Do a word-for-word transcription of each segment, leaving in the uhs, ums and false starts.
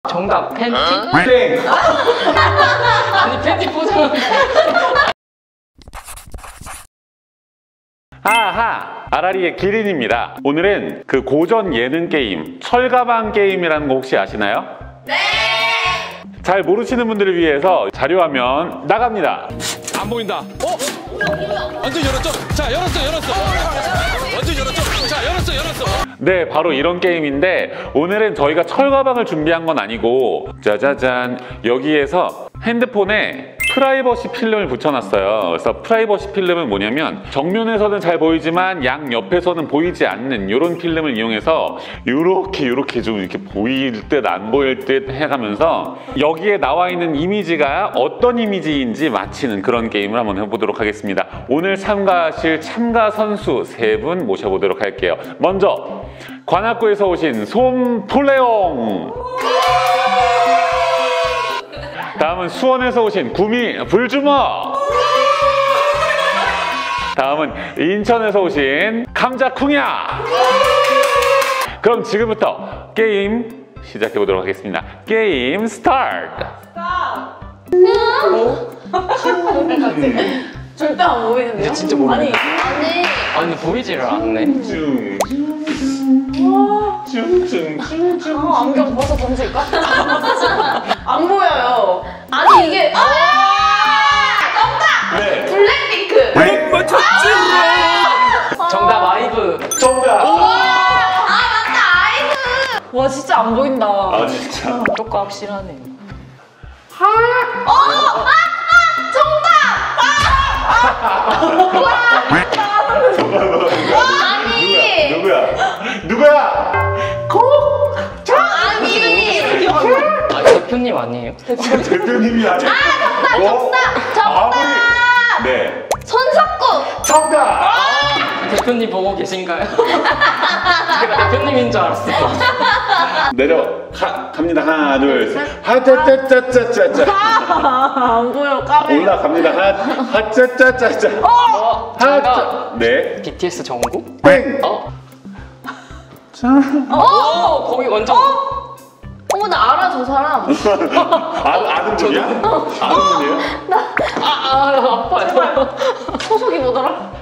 정답 팬티? 땡! 아니 팬티 포장. 하하! 아라리의 기린입니다. 오늘은 그 고전 예능 게임 철가방 게임이라는 거 혹시 아시나요? 네! 잘 모르시는 분들을 위해서 자료화면 나갑니다. 안 보인다. 어? 완전 열었죠? 자, 열었어, 열었어. 완전 열었죠? 자, 열었어, 열었어. 네, 바로 이런 게임인데 오늘은 저희가 철가방을 준비한 건 아니고 짜자잔, 여기에서 핸드폰에 프라이버시 필름을 붙여놨어요. 그래서 프라이버시 필름은 뭐냐면 정면에서는 잘 보이지만 양 옆에서는 보이지 않는 이런 필름을 이용해서 이렇게 이렇게 좀 이렇게 보일 듯 안 보일 듯 해가면서 여기에 나와 있는 이미지가 어떤 이미지인지 맞히는 그런 게임을 한번 해보도록 하겠습니다. 오늘 참가하실 참가 선수 세 분 모셔보도록 할게요. 먼저 관악구에서 오신 솜플레옹, 다음은 수원에서 오신 구미 불주먹, 다음은 인천에서 오신 감자쿵야. 그럼 지금부터 게임 시작해보도록 하겠습니다. 게임 스타트! 절대 안 보이는데요? 진짜 모르겠네. 아니, 아니. 아니 보이지를 않네. 쭝쭝쭝쭝쭝쭝. 아, 안경 벗어 던질까? 안 보여요. 아니 이게 아! 정답! 네. 블랙핑크! 네, 맞췄지! 정답 아이브. 정답! 아 맞다 아이브! 와 진짜 안 보인다. 아 진짜? 효과 확실하네. 어! 아! 아! 아니! 누구야? 누구야? 아니 이름이 아 대표님 아니에요? 대표님이 아니야? 정답! 정답! 정답! 네. 손석구! 정답! 대표님 보고 계신가요? 제가 대표님인 줄 알았어요. 내려 가, 갑니다. 하나 둘 셋. 하짜짜짜짜짜짜. 안 보여 까매. 올라갑니다. 하 하짜짜짜짜. 어, 하짜. 정답. 네. 비티에스 정국? 땡. 어? 자. 어? 거기 완전. 어머 나 알아 저 사람. 아, 아는 분이야? 아는 분이에요? 아, 아 아파요. 소속이 뭐더라?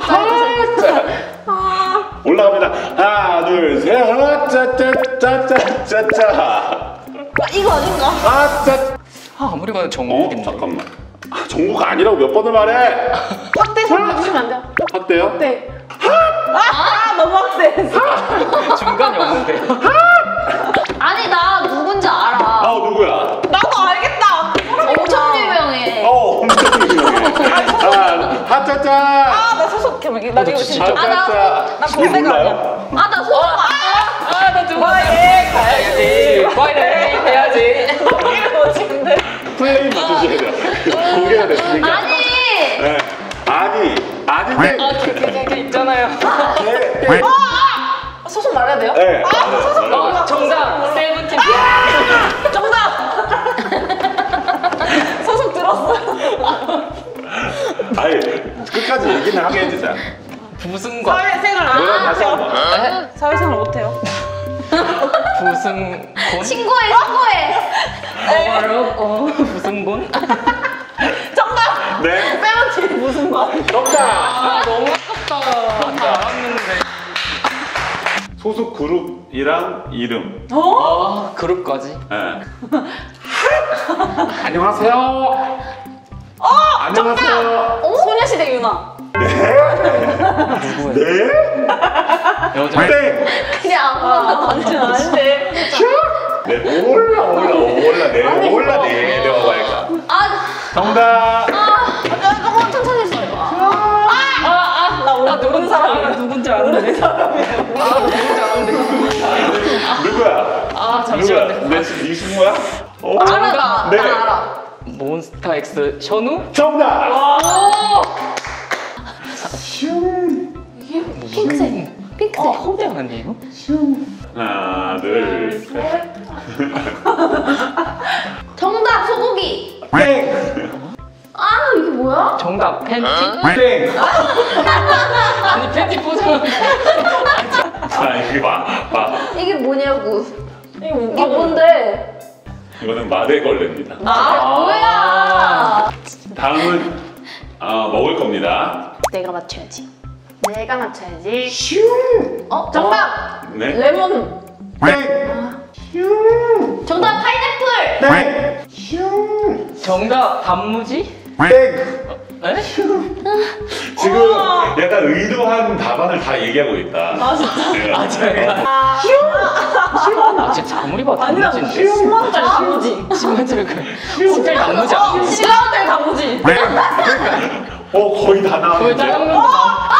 올라갑니다. 하나 둘 셋. 하짜짜짜짜짜짜. 아, 이거 아닌가? 하짜. 아 아무리 봐도 어? 정국인데. 잠깐만. 아, 정국 아니라고 몇 번을 말해? 확대 설명해주시면 안 돼요? 학대요? 네. 아, 너무 확대했어. 중간이 없는데. 아니 나 누군지 알아. 아 누구야? 나도 알겠다. 엄청 유명해. 어 엄청 유명해. 아 하짜짜. 아 나 소속 개명이 나 이거 진짜. 하짜짜. 나 본색 아니야. 아 나 소속 아 나 누구? 예 가야지. 파이팅 해야지. 이게 뭐지 근데? 플레이 맞추셔야 돼요. 공개가 됐으니까. 아니. 네. 아니 아닌데. 아 그게 그 있잖아요. 네. 네. 아, 소속 말해야 돼요? 네. 아 소속 어, 정답 세븐틴. 정답. 소속 들었어. 아니 끝까지 얘기는 하게 해주자. 부승과 사회생활 뭐라 아 다시 한 번. 네? 사회생활 못해요. 부승곤? 신고해 신고해. 어, 어 부승곤? 정답. 네. 세븐틴 무슨 거? 정답. 아 너무 아깝다. 다 알았는데. 소속 그룹이랑 이름. 어? 아 그룹까지? 네. 안녕하세요. 어? 안녕하세요. 어? 소녀시대 유나. 누구예요? 네. 여자. 땡. 그냥 아무거나 던지면 안 돼. 네 몰라 몰라 몰라 네 몰라 네 내려갈까. 아, 정답. 아, 조금 천천히 했어. 아, 아, 아, 나 오늘 모르는 사람이야. 누군지 아는데. 아 누군지 아는데. 누구야? 아 잠시만요. 누구야? 내 이승우야? 어, 알아 나, 네. 나 알아. 몬스타 X 션우? 정답. 오, 슝. 이게 핑크색. 핑크색. 어 허대 아니에요? 슝. 하나 둘 셋. 정답 소고기. 땡. 아 이게 뭐야? 정답 팬티? 땡. 아니 팬티 포장. 자 이거 봐 봐. 이게 뭐냐고. 이게 뭔데? 이거는 마대걸레입니다. 아, 뭐야? 다음은 어, 먹을 겁니다. 내가 맞춰야지. 내가 맞춰야지. 어, 정답! 네. 레몬. 정답 파인애플. 정답 단무지? 에? 지금 약간 의도한 답안을 다 얘기하고 있다. 아 진짜? 아 제가 아 진짜 아무리 봐도 아니라 단무지인데? 십만짜리 단무지. 십만짜리 그 호텔 단무지 아니에요? 십만짜리 단무지. 어 거의 다 거의 나왔는데. 짜장면도 나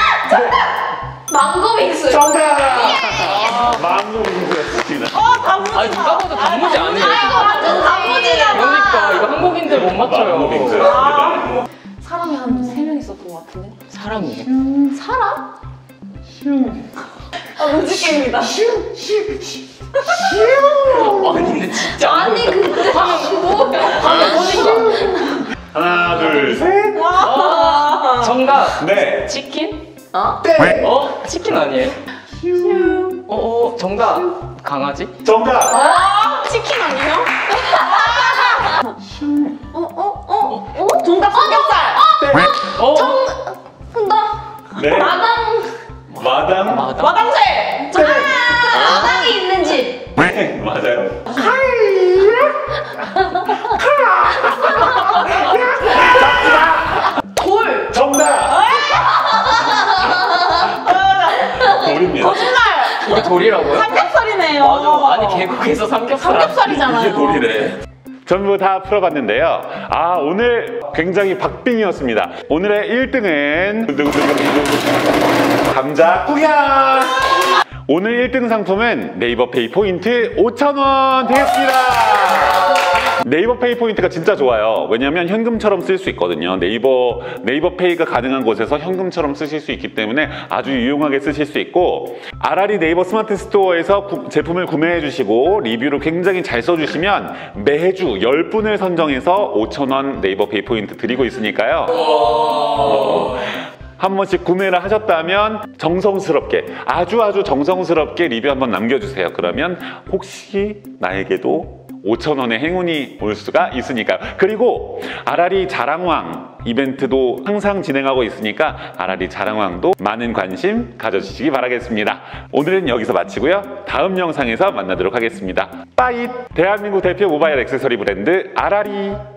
망고 믹스. 정답! 망고 빙수였습니다. 아니 누가 봐도 단무지 아니에요? 아 이거 완전 단무지잖아. 그러니까 이거 한국인들 못 맞춰요. 망고 빙수였습니다. 사람이 한 세 명 있었던 것 같은데. 사람이에요? 사람? 아, 문제 게임이다. 아니 근데 진짜 아니 근데 뭐야? 하나 둘 셋. 정답 네. 치킨? 어? 어? 치킨 아니에요? 어, 어 정답 강아지? 정답. 아, 치킨 아니에요? 어, 어, 어, 어? 정답 삼겹살. 어? 정답. 네. 마당. 마당. 마당? 마당새. 마당이 있는 집. 네 맞아요. 돌. 정답. 돌입니다. 이게 돌이라고요? 삼겹살이네요. 맞아. 아니 계곡에서 삼겹살 삼겹살이잖아요. 이게 돌이래. 전부 다 풀어봤는데요. 아 오늘 굉장히 박빙이었습니다. 오늘의 일 등은 감자 구경. 오늘 일 등 상품은 네이버페이 포인트 오천 원 되겠습니다. 네이버페이 포인트가 진짜 좋아요. 왜냐하면 현금처럼 쓸 수 있거든요. 네이버 네이버페이가 가능한 곳에서 현금처럼 쓰실 수 있기 때문에 아주 유용하게 쓰실 수 있고, 아라리 네이버 스마트 스토어에서 구, 제품을 구매해 주시고 리뷰를 굉장히 잘 써주시면 매주 열 분을 선정해서 오천 원 네이버페이 포인트 드리고 있으니까요. 어, 한 번씩 구매를 하셨다면 정성스럽게, 아주 아주 정성스럽게 리뷰 한번 남겨주세요. 그러면 혹시 나에게도 오천 원의 행운이 올 수가 있으니까요. 그리고 아라리 자랑왕 이벤트도 항상 진행하고 있으니까 아라리 자랑왕도 많은 관심 가져주시기 바라겠습니다. 오늘은 여기서 마치고요. 다음 영상에서 만나도록 하겠습니다. 빠잇! 대한민국 대표 모바일 액세서리 브랜드 아라리.